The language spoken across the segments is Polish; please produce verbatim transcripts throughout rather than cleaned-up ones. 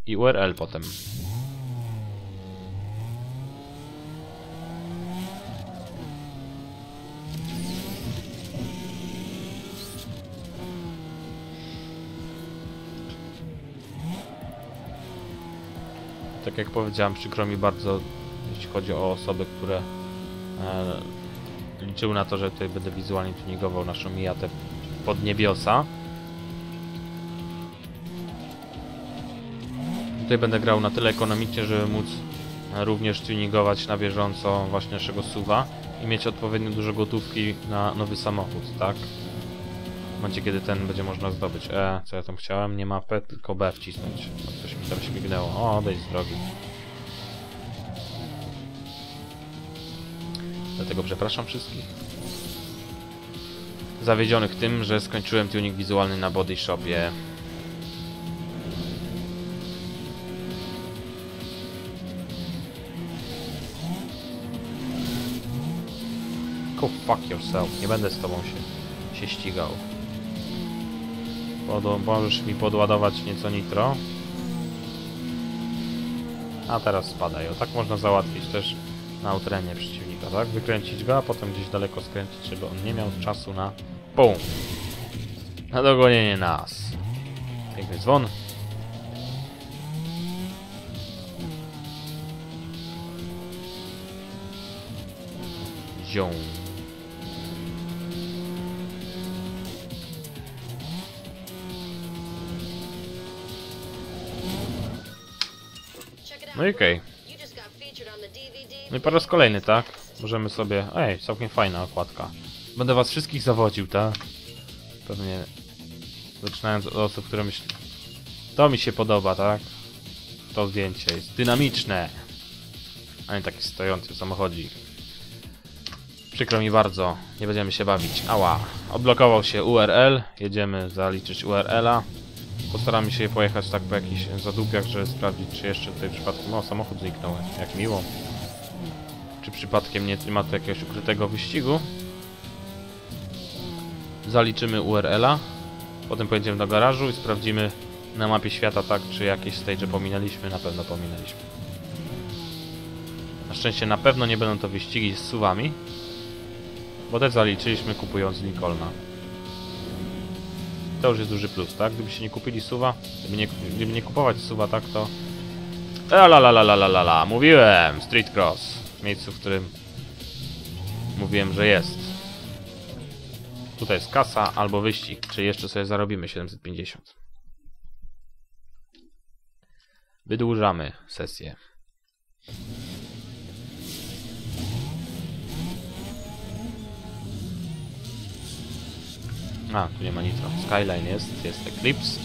i U R L potem. Tak jak powiedziałem, przykro mi bardzo, jeśli chodzi o osoby, które e, liczyły na to, że tutaj będę wizualnie tuningował naszą Miatę pod niebiosa. Tutaj będę grał na tyle ekonomicznie, żeby móc również tuningować na bieżąco właśnie naszego suwa i mieć odpowiednio dużo gotówki na nowy samochód, tak? W momencie, kiedy ten będzie można zdobyć. E, co ja tam chciałem? Nie mapę, tylko B wcisnąć. Coś mi tam śmignęło. O, odejdź z drogi. Dlatego przepraszam wszystkich zawiedzionych tym, że skończyłem tuning wizualny na Body Shopie. Go fuck yourself. Nie będę z tobą się, się ścigał. Pod, możesz mi podładować nieco nitro. A teraz spadaj. O, tak można załatwić też na utrenie przeciwnika, tak? Wykręcić go, a potem gdzieś daleko skręcić, żeby on nie miał czasu na pum! Na dogonienie nas. Piękny dzwon. Zią. No i okej. Okay. No i po raz kolejny, tak? Możemy sobie... Ej, całkiem fajna okładka. Będę was wszystkich zawodził, tak? Pewnie... Zaczynając od osób, które myślą... To mi się podoba, tak? To zdjęcie jest dynamiczne. A nie taki stojący samochodzik. Przykro mi bardzo. Nie będziemy się bawić. Ała. Odblokował się U R L. Jedziemy zaliczyć U R L a. Postaramy się pojechać tak po jakichś zadupiach, żeby sprawdzić, czy jeszcze tutaj przypadkiem... O, samochód zniknął. Jak miło. Czy przypadkiem nie ma tu jakiegoś ukrytego wyścigu? Zaliczymy U R L a. Potem pojedziemy do garażu i sprawdzimy na mapie świata, tak, czy jakieś stage pominęliśmy. Na pewno pominęliśmy. Na szczęście na pewno nie będą to wyścigi z suwami, bo te zaliczyliśmy kupując Lincolna. To już jest duży plus, tak? Gdybyście nie kupili suwa, gdyby nie, gdyby nie kupować suwa, tak, to... La la la la la la la, mówiłem! Street Cross. W miejscu, w którym mówiłem, że jest. Tutaj jest kasa albo wyścig, czy jeszcze sobie zarobimy siedemset pięćdziesiąt. Wydłużamy sesję. A, tu nie ma nitro. Skyline jest, jest Eclipse.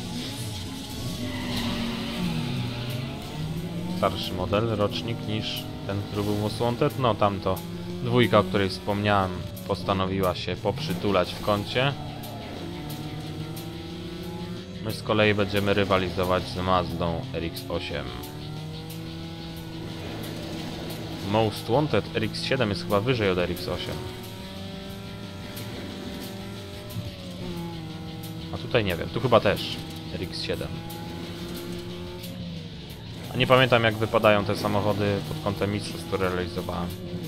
Starszy model, rocznik niż ten, który był Most Wanted. No tamto dwójka, o której wspomniałem, postanowiła się poprzytulać w kącie. My z kolei będziemy rywalizować z Mazdą R X osiem. Most Wanted R X siedem jest chyba wyżej od R X osiem. A tutaj nie wiem, tu chyba też R X siedem. A nie pamiętam, jak wypadają te samochody pod kątem mistrzostw, które realizowałem.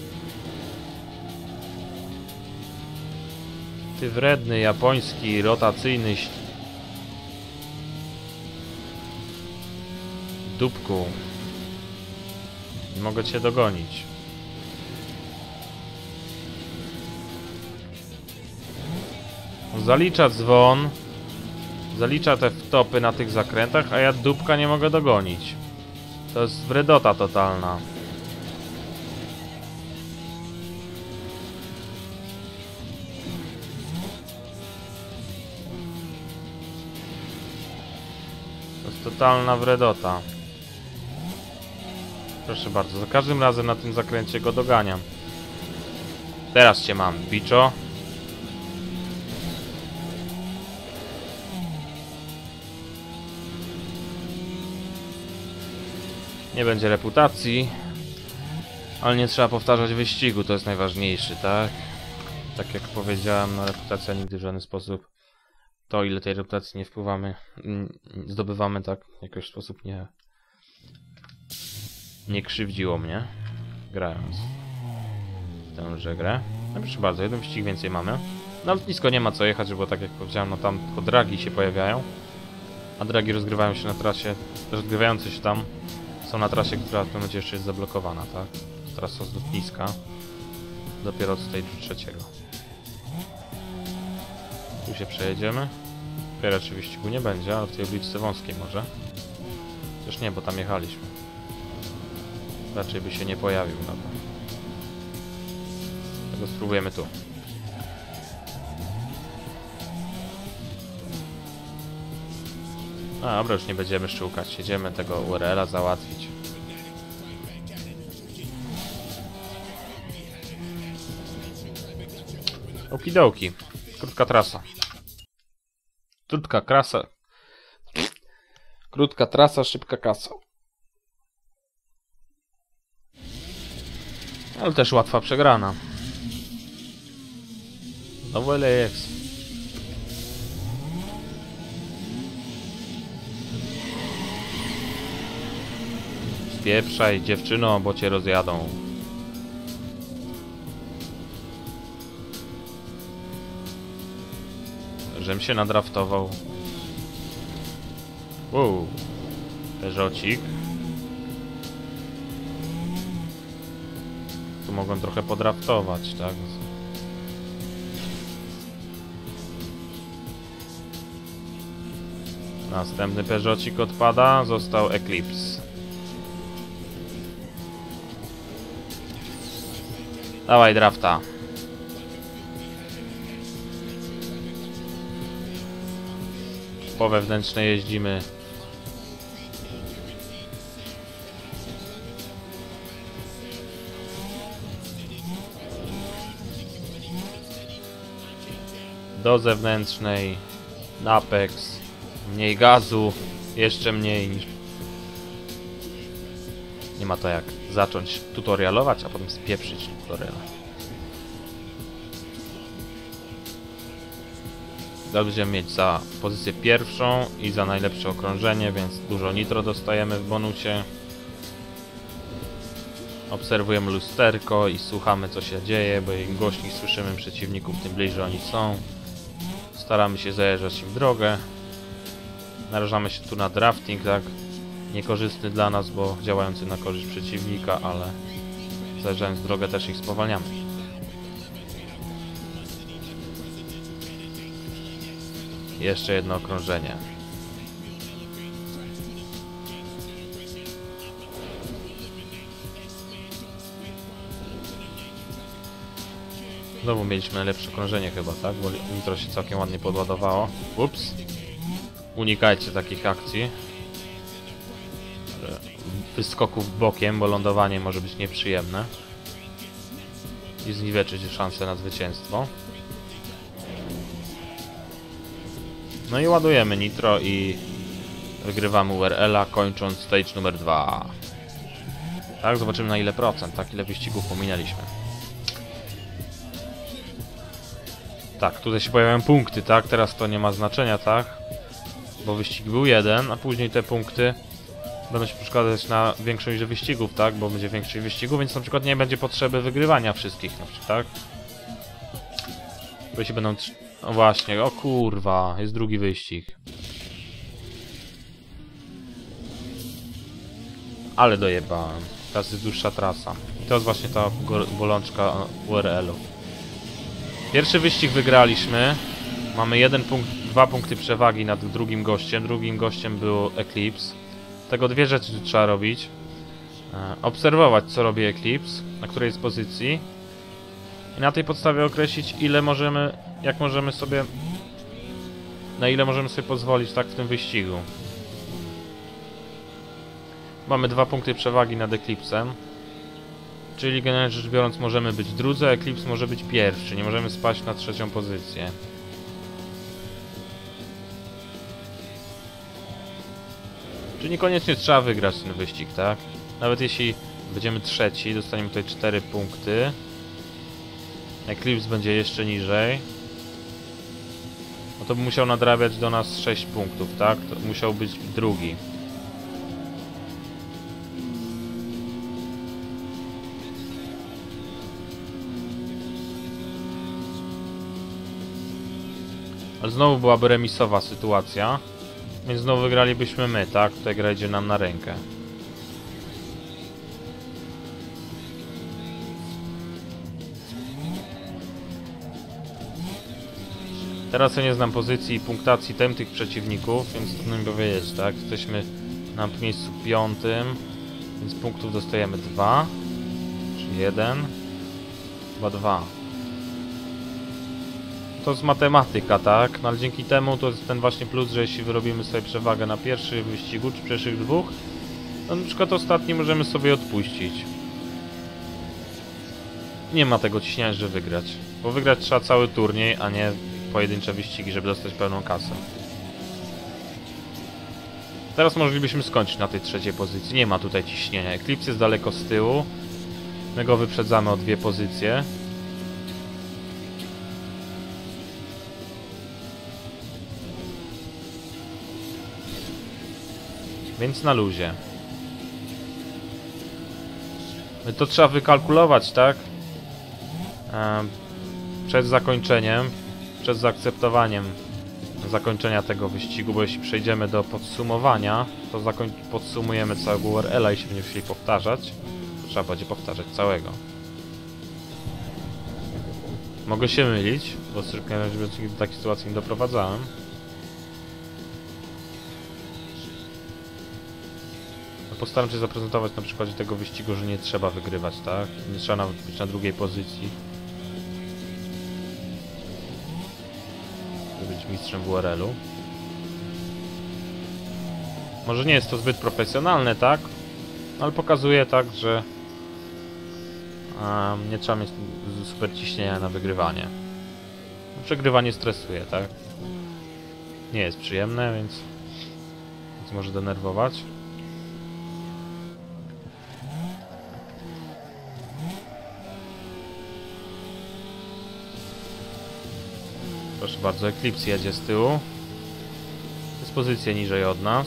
Ty wredny, japoński, rotacyjny dupku. Nie mogę cię dogonić. Zalicza dzwon. Zalicza te wtopy na tych zakrętach, a ja dupka nie mogę dogonić. To jest wredota totalna. To jest totalna wredota. Proszę bardzo, za każdym razem na tym zakręcie go doganiam. Teraz cię mam, biczo. Nie będzie reputacji, ale nie trzeba powtarzać wyścigu, to jest najważniejszy, tak? Tak jak powiedziałem, no, reputacja nigdy w żaden sposób, to ile tej reputacji nie wpływamy, zdobywamy, tak, w jakiś sposób nie, nie krzywdziło mnie, grając w tęże grę. No proszę bardzo, jeden wyścig więcej mamy. Na lotnisko nie ma co jechać, bo tak jak powiedziałem, no tam tylko dragi się pojawiają. A dragi rozgrywają się na trasie, rozgrywające się tam są na trasie, która w tym momencie jeszcze jest zablokowana, tak? Trasa z lotniska. Dopiero od stage'u trzeciego. Tu się przejedziemy. Tutaj raczej wyścigu nie będzie, ale w tej uliczce wąskiej może. Chociaż nie, bo tam jechaliśmy. Raczej by się nie pojawił nawet. Tego spróbujemy tu. A, dobra, już nie będziemy szczukać. Jedziemy tego U R L-a załatwić. Okidoki. Krótka trasa. Krótka trasa. Krótka trasa, szybka kasa. Ale też łatwa przegrana. Znowu L A X. Spieprzaj, dziewczyno, bo cię rozjadą. Żem się nadraftował. Wow. Peugeotik. Tu mogłem trochę podraftować, tak? Następny Peugeotik odpada. Został Eclipse. Dawaj drafta. Po wewnętrznej jeździmy. Do zewnętrznej. Napex. Mniej gazu. Jeszcze mniej niż... Nie ma to jak zacząć tutorialować, a potem spieprzyć tutorial. Będziemy mieć za pozycję pierwszą i za najlepsze okrążenie, więc dużo nitro dostajemy w bonusie. Obserwujemy lusterko i słuchamy, co się dzieje, bo im głośniej słyszymy przeciwników, tym bliżej oni są. Staramy się zajeżdżać im w drogę. Narażamy się tu na drafting, tak? Niekorzystny dla nas, bo działający na korzyść przeciwnika, ale zajeżdżając w drogę też ich spowalniamy. Jeszcze jedno okrążenie. Znowu mieliśmy najlepsze okrążenie chyba, tak? Bo nitro się całkiem ładnie podładowało. Ups. Unikajcie takich akcji. Wyskoków bokiem, bo lądowanie może być nieprzyjemne. I zniweczyć szansę na zwycięstwo. No i ładujemy nitro i wygrywamy U R L-a, kończąc stage numer dwa. Tak, zobaczymy na ile procent, tak, ile wyścigów pominęliśmy. Tak, tutaj się pojawiają punkty, tak, teraz to nie ma znaczenia, tak, bo wyścig był jeden, a później te punkty będą się przekładać na większą ilość wyścigów, tak, bo będzie większej wyścigów, więc na przykład nie będzie potrzeby wygrywania wszystkich, na przykład, tak. Bo się będą... O właśnie, o kurwa, jest drugi wyścig. Ale dojebałem. Teraz jest dłuższa trasa. I to jest właśnie ta bolączka U R L-u. Pierwszy wyścig wygraliśmy. Mamy jeden punkt, dwa punkty przewagi nad drugim gościem. Drugim gościem był Eclipse. Tego dwie rzeczy trzeba robić. Obserwować, co robi Eclipse, na której jest pozycji. I na tej podstawie określić, ile możemy, jak możemy sobie, na ile możemy sobie pozwolić, tak, w tym wyścigu. Mamy dwa punkty przewagi nad Eclipsem. Czyli generalnie rzecz biorąc możemy być drudzy, a Eclipse może być pierwszy. Nie możemy spaść na trzecią pozycję. Czyli niekoniecznie trzeba wygrać ten wyścig, tak? Nawet jeśli będziemy trzeci, dostaniemy tutaj cztery punkty. Eclipse będzie jeszcze niżej. No to by musiał nadrabiać do nas sześć punktów, tak? To musiał być drugi. Ale znowu byłaby remisowa sytuacja. Więc znowu wygralibyśmy my, tak? Tutaj gra idzie nam na rękę. Teraz ja nie znam pozycji i punktacji tem tych przeciwników, więc trudno mi powiedzieć, tak? Jesteśmy na miejscu piątym, więc punktów dostajemy dwa, czy jeden, chyba dwa. To jest matematyka, tak? No ale dzięki temu to jest ten właśnie plus, że jeśli wyrobimy sobie przewagę na pierwszym wyścigu, czy pierwszych dwóch, to na przykład ostatni możemy sobie odpuścić. Nie ma tego ciśnienia, że wygrać. Bo wygrać trzeba cały turniej, a nie pojedyncze wyścigi, żeby dostać pełną kasę. Teraz moglibyśmy skończyć na tej trzeciej pozycji. Nie ma tutaj ciśnienia. Eclipse jest daleko z tyłu. My go wyprzedzamy o dwie pozycje. Więc na luzie. My to trzeba wykalkulować, tak? Ehm, przed zakończeniem, przed zaakceptowaniem zakończenia tego wyścigu, bo jeśli przejdziemy do podsumowania, to podsumujemy całego U R L-a i się będziemy musieli powtarzać. To trzeba będzie powtarzać całego. Mogę się mylić, bo do takiej sytuacji nie doprowadzałem. Postaram się zaprezentować na przykładzie tego wyścigu, że nie trzeba wygrywać, tak? Nie trzeba nawet być na drugiej pozycji, żeby być mistrzem w U R L-u. Może nie jest to zbyt profesjonalne, tak? Ale pokazuje tak, że um, nie trzeba mieć super ciśnienia na wygrywanie. Przegrywanie stresuje, tak? Nie jest przyjemne, więc, więc może denerwować. Proszę bardzo, Eclipse jedzie z tyłu. Jest pozycję niżej od nas.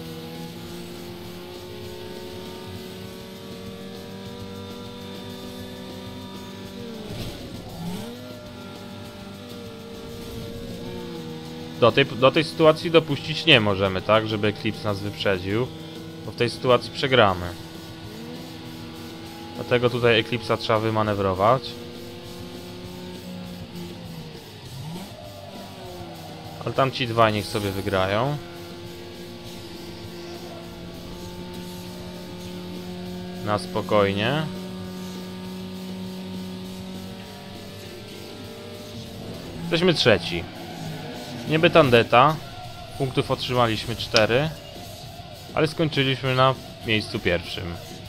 Do tej, do tej sytuacji dopuścić nie możemy, tak? Żeby Eclipse nas wyprzedził. Bo w tej sytuacji przegramy. Dlatego tutaj Eclipse'a trzeba wymanewrować. Ale tam ci dwaj niech sobie wygrają. Na spokojnie. Jesteśmy trzeci. Niby tandeta. Punktów otrzymaliśmy cztery. Ale skończyliśmy na miejscu pierwszym.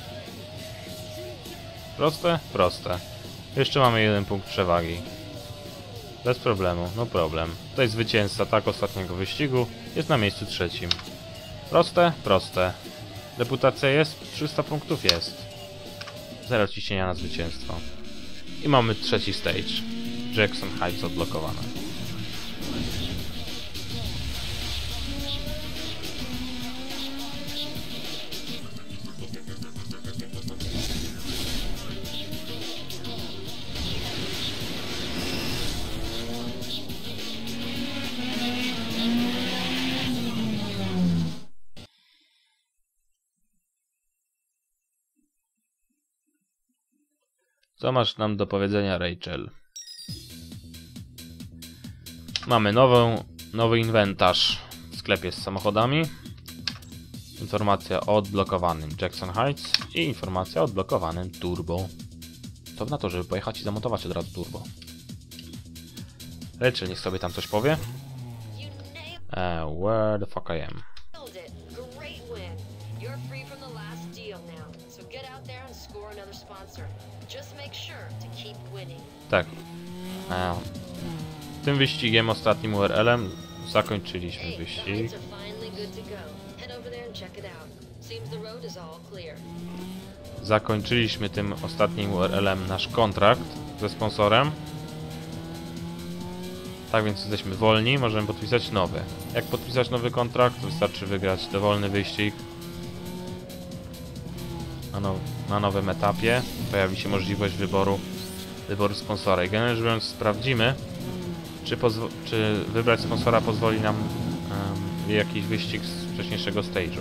Proste? Proste. Jeszcze mamy jeden punkt przewagi. Bez problemu, no problem. Tutaj zwycięzca, tak, ostatniego wyścigu jest na miejscu trzecim. Proste? Proste. Reputacja jest? trzysta punktów jest. Zero ciśnienia na zwycięstwo. I mamy trzeci stage. Jackson Heights odblokowane. Co masz nam do powiedzenia, Rachel? Mamy nową, nowy inwentarz w sklepie z samochodami. Informacja o odblokowanym Jackson Heights i informacja o odblokowanym Turbo. Co na to, żeby pojechać i zamontować od razu Turbo. Rachel, niech sobie tam coś powie. Uh, where the fuck I am? Tak. E, tym wyścigiem, ostatnim U R L-em, zakończyliśmy wyścig. Zakończyliśmy tym ostatnim U R L-em nasz kontrakt ze sponsorem. Tak więc jesteśmy wolni, możemy podpisać nowy. Jak podpisać nowy kontrakt? Wystarczy wygrać dowolny wyścig. Na, now na nowym etapie pojawi się możliwość wyboru wyboru sponsora. I generalnie rzecz biorąc, sprawdzimy, Czy, czy wybrać sponsora pozwoli nam um, jakiś wyścig z wcześniejszego stage'u.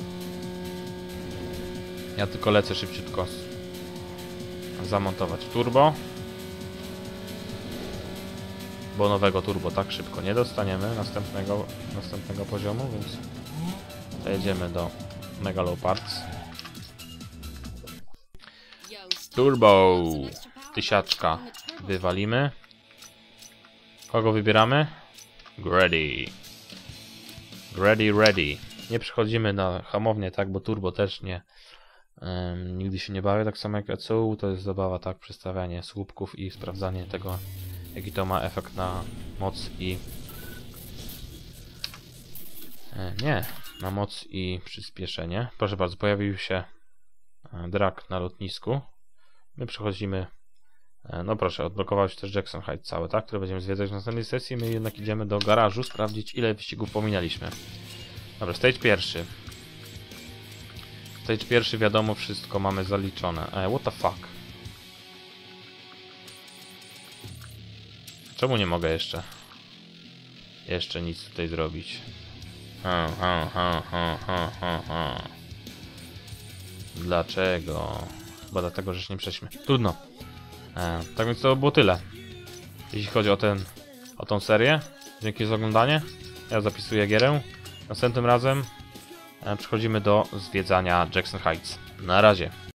Ja tylko lecę szybciutko zamontować turbo. Bo nowego turbo tak szybko nie dostaniemy następnego, następnego poziomu, więc jedziemy do Megalo Parts. Turbo! Tysiaczka wywalimy. Kogo wybieramy? Ready. Ready, ready. Nie przychodzimy na hamownię, tak, bo turbo też nie. Um, nigdy się nie bawię, tak samo jak E C U, to jest zabawa, tak, przestawianie słupków i sprawdzanie tego, jaki to ma efekt na moc i... E, nie, na moc i przyspieszenie. Proszę bardzo, pojawił się drag na lotnisku. My przechodzimy... E, no proszę, odblokował się też Jackson Heights całe, tak, które będziemy zwiedzać w następnej sesji. My jednak idziemy do garażu, sprawdzić, ile wyścigów pominęliśmy. Dobra, stage pierwszy. Stage pierwszy, wiadomo, wszystko mamy zaliczone. E, what the fuck? Czemu nie mogę jeszcze? Jeszcze nic tutaj zrobić. Ha, ha, ha, ha, ha, ha, ha. Dlaczego? Chyba dlatego, że się nie przeszliśmy. Trudno. E, tak więc to było tyle. Jeśli chodzi o ten, o tą serię. Dzięki za oglądanie. Ja zapisuję gierę. Następnym razem e, przechodzimy do zwiedzania Jackson Heights. Na razie.